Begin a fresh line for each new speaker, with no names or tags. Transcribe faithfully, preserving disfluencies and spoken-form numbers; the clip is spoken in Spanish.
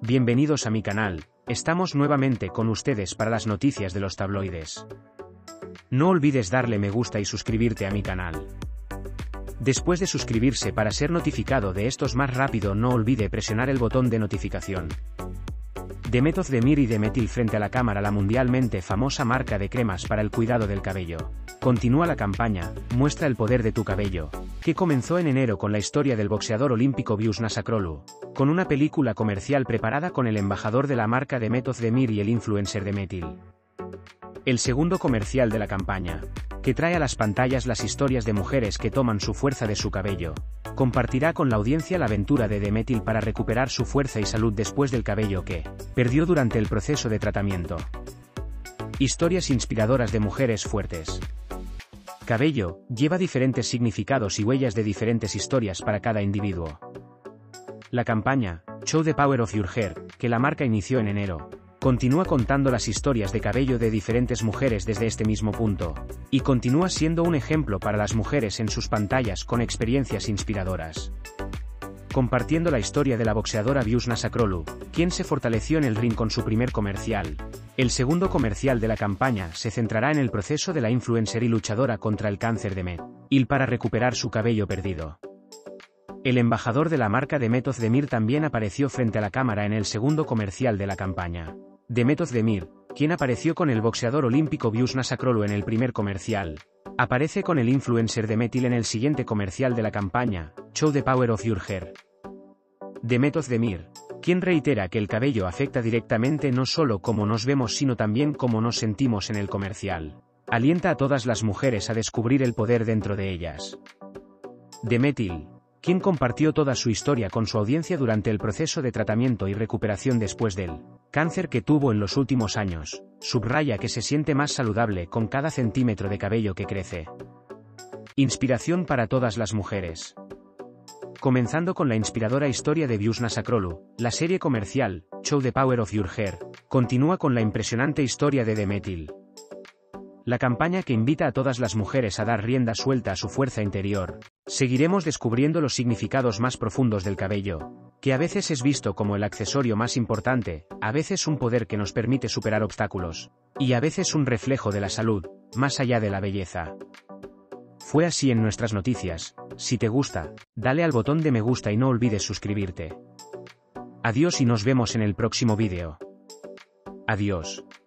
Bienvenidos a mi canal, estamos nuevamente con ustedes para las noticias de los tabloides. No olvides darle me gusta y suscribirte a mi canal. Después de suscribirse para ser notificado de estos más rápido, no olvide presionar el botón de notificación. Demet Özdemir y Demetil frente a la cámara. La mundialmente famosa marca de cremas para el cuidado del cabello continúa la campaña Muestra el poder de tu cabello, que comenzó en enero con la historia del boxeador olímpico Bius Nasacrolu, con una película comercial preparada con el embajador de la marca Demet Özdemir y el influencer Demetil. El segundo comercial de la campaña, que trae a las pantallas las historias de mujeres que toman su fuerza de su cabello, compartirá con la audiencia la aventura de Demetil para recuperar su fuerza y salud después del cabello que perdió durante el proceso de tratamiento. Historias inspiradoras de mujeres fuertes. Cabello lleva diferentes significados y huellas de diferentes historias para cada individuo. La campaña Show the Power of Your Hair, que la marca inició en enero, continúa contando las historias de cabello de diferentes mujeres desde este mismo punto, y continúa siendo un ejemplo para las mujeres en sus pantallas con experiencias inspiradoras. Compartiendo la historia de la boxeadora Bius Nasacrolu, quien se fortaleció en el ring con su primer comercial. El segundo comercial de la campaña se centrará en el proceso de la influencer y luchadora contra el cáncer Demetil para recuperar su cabello perdido. El embajador de la marca Demet Özdemir también apareció frente a la cámara en el segundo comercial de la campaña. Demet Özdemir, quien apareció con el boxeador olímpico Bius Nasacrolu en el primer comercial, aparece con el influencer Demetil en el siguiente comercial de la campaña, Show the Power of Your Hair. Demet Özdemir, quien reitera que el cabello afecta directamente no solo cómo nos vemos sino también cómo nos sentimos en el comercial, alienta a todas las mujeres a descubrir el poder dentro de ellas. Demetil, quien compartió toda su historia con su audiencia durante el proceso de tratamiento y recuperación después del cáncer que tuvo en los últimos años, subraya que se siente más saludable con cada centímetro de cabello que crece. Inspiración para todas las mujeres. Comenzando con la inspiradora historia de Bius Nasacrolu, la serie comercial Show the Power of Your Hair continúa con la impresionante historia de Demetil. La campaña que invita a todas las mujeres a dar rienda suelta a su fuerza interior. Seguiremos descubriendo los significados más profundos del cabello, que a veces es visto como el accesorio más importante, a veces un poder que nos permite superar obstáculos, y a veces un reflejo de la salud, más allá de la belleza. Fue así en nuestras noticias. Si te gusta, dale al botón de me gusta y no olvides suscribirte. Adiós y nos vemos en el próximo vídeo. Adiós.